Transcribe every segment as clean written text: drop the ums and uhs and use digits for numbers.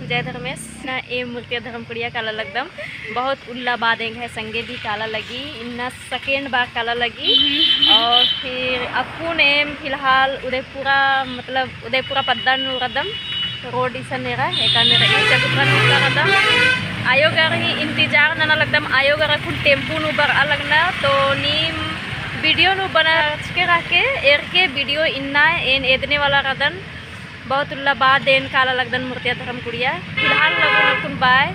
जय धर्मेश ना ए मूर्ति धर्म कुड़िया काला लगदम बहुत उल्ला बादेंग है संगे भी काला लगी इन्ना सेकेंड बार काला लगी। और फिर अपुन एम फिलहाल उदयपुरा मतलब उदयपुरा पद्दन रदम रोड इसा नेरा एका नेरा चतुरा नुका रदम आयोग ही इंतजार नना लगदम आयोग कुन टेम्पू नु बर अलगना तो नीम वीडियो नु बना के राके एर के वीडियो इन्ना एन एदने वाला रदन बहुत उल्ला बाद एन काला लगदन मूर्तिया धर्म कुड़िया फिलहाल लगो नकुन बाय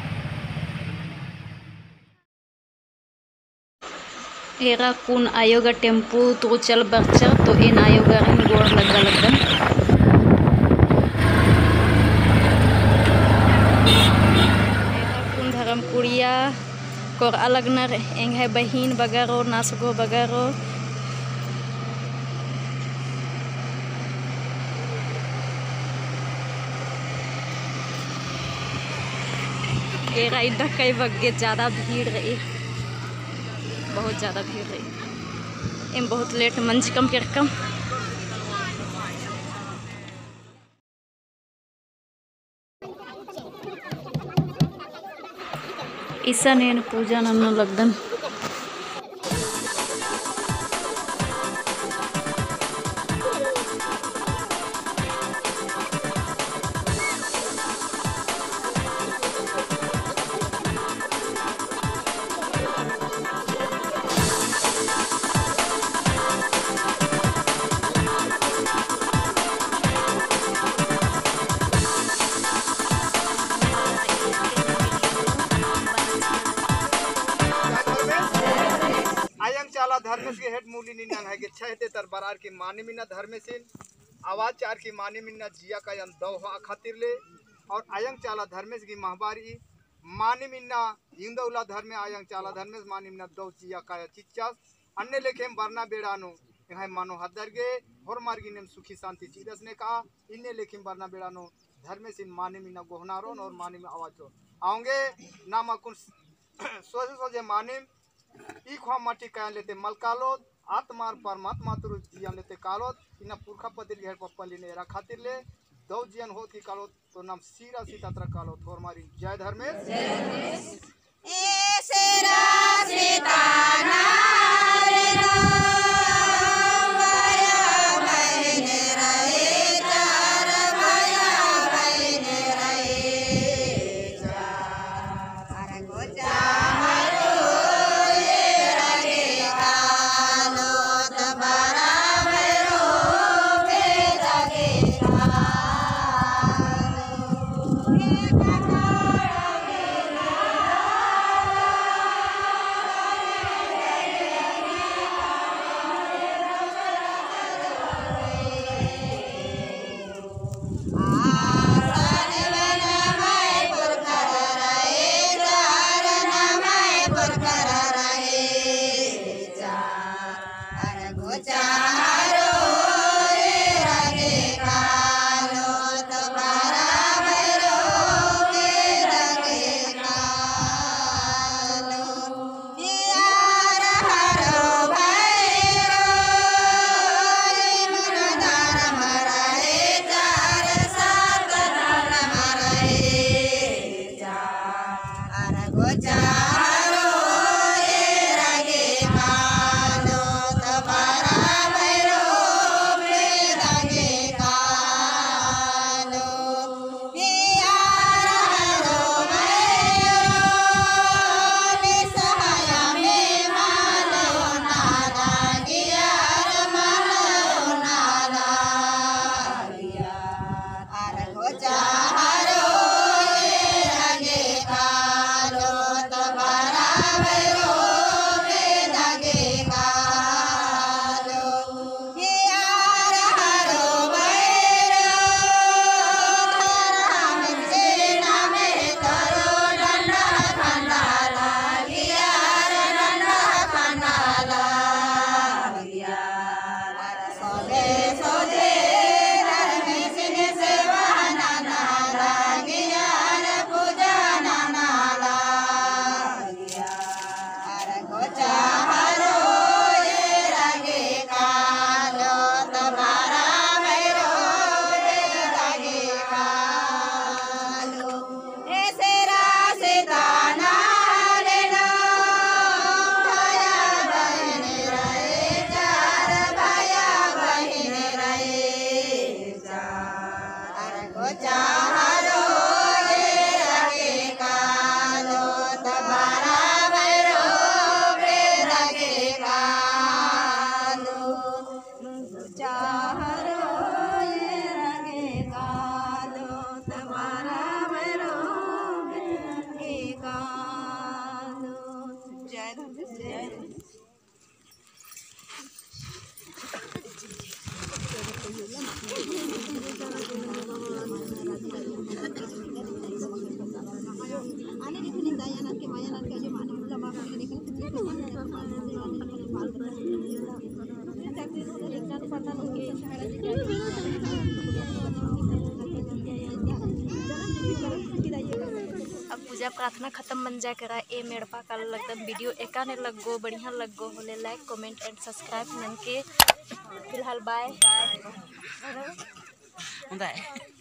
एरा कुन आयोग टेम्पू तो चल बच्चा तो इन आयोग गोड़ लगदा लगदन कुन धर्म कुड़िया कोर अलग नर एंग है बहिन बगारो नासगो बगारो एरा कई बगे ज़्यादा भीड़ रही बहुत ज़्यादा भीड़ रही एम बहुत लेट मंच कम के कम ईसा नेन पूजा नन्नो लगदन धर्मेश के हेड मूली निन्ना है के छहते तर बरार की माने मिना धर्मेशिन आवाज चार की माने मिना जिया का यन दो हा खातिर ले और आयंग चाला धर्मेश की महबारी माने मिना हिंदौला धर्मे आयंग चाला धर्मेश माने मिना दो जिया का चिच्चास अन्य लेखेम बरना बेड़ानो यहाँ मानो हदर गे होर मार्गी नेम सुखी शांति चीदस ने कहा इन्ने लेखेम बरना बेड़ानो धर्मेशिन माने मिना गोहनारोन और माने में आवाजो आओगे नामा कुन सोचे सोचे माने ई खवा माटी काया लेते मलकालो आत्मार परमात्मा तुरु जियान लेते कालो इना पुरखा पतिर घेर पप्पली ने रा खातिर ले दो जियान होत की कालो तो नाम सीरा सीतात्र कालो थोर मारी जय धर्मेश ए सेरा सीताना रे चारो रखे कालो तबारा भैरो रखे कालो चारो रखे कालो तबारा भैरो रखे कालो। जय जय अब पूजा प्रार्थना खत्म बन जाए करा ए मेड़पा काला लगदम वीडियो एका ने लगो बढ़िया लगो होले लाइक कमेंट एंड सब्सक्राइब नन के फिलहाल बाय बाय।